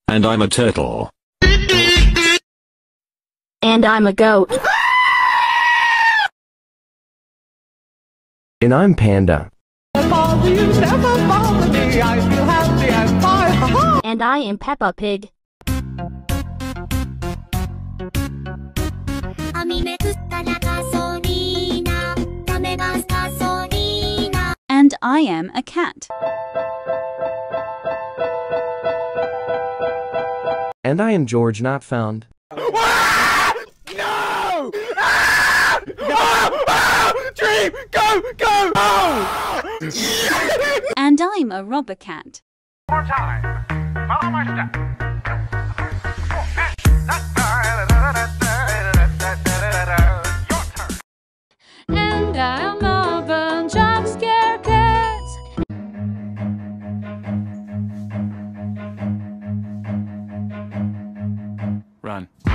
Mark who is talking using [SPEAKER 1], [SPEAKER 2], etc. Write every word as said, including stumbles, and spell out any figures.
[SPEAKER 1] And I'm a turtle.
[SPEAKER 2] And I'm a goat.
[SPEAKER 3] And I'm Panda.
[SPEAKER 2] And I am Peppa Pig.
[SPEAKER 4] And I am a cat.
[SPEAKER 3] And I am George Not Found.
[SPEAKER 5] Ah! No! Ah! Oh! Oh! Dream! Go! Go! Oh!
[SPEAKER 4] And I'm a robber cat.
[SPEAKER 6] More time. Follow my step. Your turn.
[SPEAKER 4] And I'm a bunch of scared cats.
[SPEAKER 5] Run.